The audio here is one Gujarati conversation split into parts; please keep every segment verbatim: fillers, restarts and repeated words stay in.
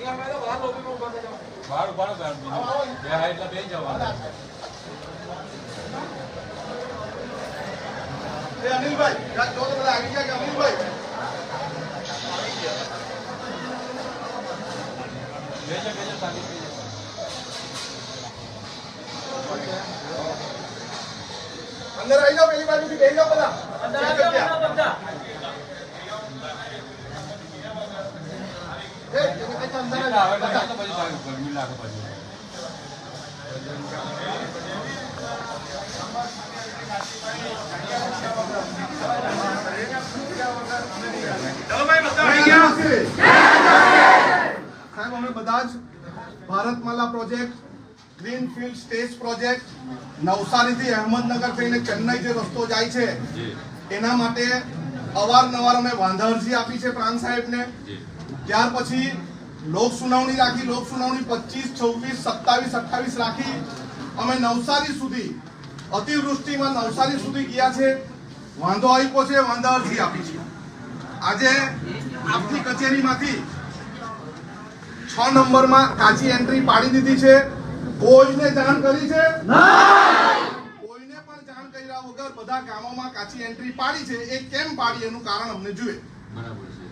बाहर बाहर બે હાઈટ લા બે જવાના એ અનિલભાઈ યાર જો તો બધા આવી ગયા કે અનિલભાઈ બેજો બેજો સાથી અંદર આવી જાઓ પેલી બાજુથી બેસી જાઓ બધા અંદર આવી જાઓ બધા એ એટલે અંદર આવે તો પછી સારું ગરમી લાગે પછી ચલો ભાઈ બધા આવી ગયા સાહેબ અમે બધા જ Bharatmala project greenfield stage project નવસારીથી અહેમદનગર થઈને ચેન્નઈ જે રસ્તો જાય છે એના માટે અવારનવાર અમે વાંધા અરજી આપી છે પ્રાંત સાહેબને ત્યાર પછી લોક સુનાવણી રાખી લોક સુનાવણી પચીસ છવ્વીસ સત્તાવીસ અઠ્ઠાવીસ રાખી અમે નવસારી સુધી અતિવૃષ્ટિમાં નવસારી સુધી ગયા છે વાંધો આપ્યો છે વાંધા અરજી આપી છે આજે આપની કચેરીમાંથી છ નંબરમાં કાચી એન્ટ્રી પાડી દીધી છે કોઈને જાણ કરી છે કોઈને પણ જાણ કર્યા વગર બધા ગામોમાં કાચી એન્ટ્રી પાડી છે એ કેમ પાડી એનું કારણ અમને જોઈએ બરાબર છે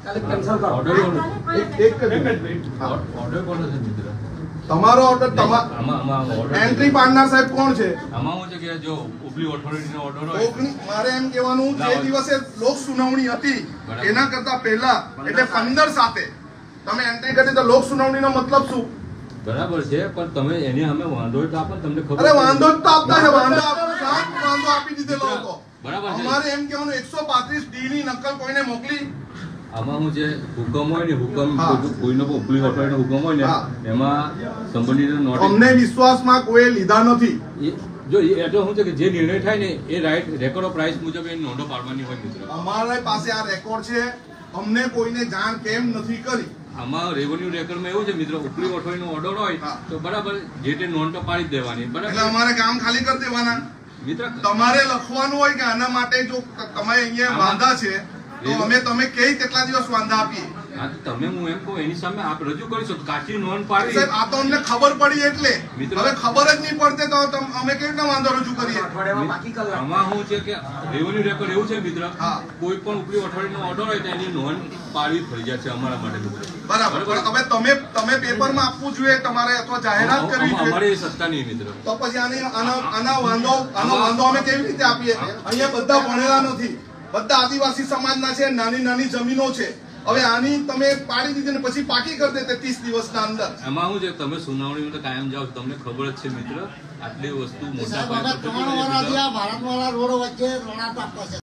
તમારો ઓર્ડર એન્ટ્રી પાડનાર સાહેબ કોણ છે આમાં હું છે કે જો ઉપલી ઓથોરિટીનો ઓર્ડર હોય મારે એમ કહેવાનું જે દિવસે લોક સુનાવણી હતી એના કરતા પહેલા એટલે પંદર સાથે તમે એન્ટ્રી કરી તો લોક સુનાવણીનો મતલબ શું બરાબર છે પણ તમે એની અમે વાંધો તો આપો તમને ખબર અરે વાંધો તો આપતા છે વાંધો વાંધો આપી દીધેલો હતો બરાબર છે અમારે એમ કહેવાનું એકસો પાંત્રીસ ડી ની નકલ કોઈને મોકલી આમાં હું જે હુકમ હોય ને હુકમ કોઈનો ઉપલી ઓથોરિટીનો હુકમ હોય ને એમાં સંબંધિત નોટિસ અમને વિશ્વાસમાં કોઈ લીધા નથી જો એટલે શું છે કે જે નિર્ણય થાય ને એ રાઈટ રેકોર્ડ ઓફ રાઇટ્સ મુજબ એ નોંધો પાડવાની હોય મિત્ર અમારા પાસે આ રેકોર્ડ છે અમને કોઈને જાણ કેમ નથી કરી આમાં રેવન્યુ રેકોર્ડમાં એવું છે મિત્રો ઉપલી ઓથોરિટીનો ઓર્ડર હોય તો બરાબર જે તે નોંધ તો પાડી દેવાની બરાબર એટલે અમારે કામ ખાલી કરી દેવાના મિત્ર તમારે લખવાનું હોય કે આના માટે જો તમે અહીંયા વાંધા છે તો અમે તમે કઈ કેટલા દિવસ વાંધા આપીએ હા તો તમે હું એમ કહું એની સામે આપ રજૂ કરીશું કાચી નોંધ પાડી સાહેબ આ તો અમને ખબર પડી એટલે હવે ખબર જ નહીં પડતે તો અમે કેવી રીતે વાંધો રજૂ કરીએ આમાં શું છે કે રેવન્યુ રેકોર્ડ એવું છે મિત્ર કોઈ પણ ઉપરી ઓથોરિટીનો ઓર્ડર હોય તો એની નોંધ પાડવી ફરજિયાત છે અમારા માટે બરાબર હવે તમે તમે પેપરમાં આપવું જોઈએ તમારે અથવા જાહેરાત કરવી જોઈએ અમારી સત્તા નહીં મિત્ર તો પછી આની આના આના વાંધો આનો વાંધો અમે કેવી રીતે આપીએ અહીંયા બધા ભણેલા નથી બધા આદિવાસી સમાજના છે નાની નાની જમીનો છે હવે આની તમે પાડી દીધી ને પછી પાકી કરી દે ત્રીસ દિવસના અંદર એમાં શું છે તમે સુનાવણીમાં તો કાયમ જાઓ તમને ખબર જ છે મિત્ર આટલી વસ્તુ મોટા પાયે ભારતવાળા રોડ વચ્ચે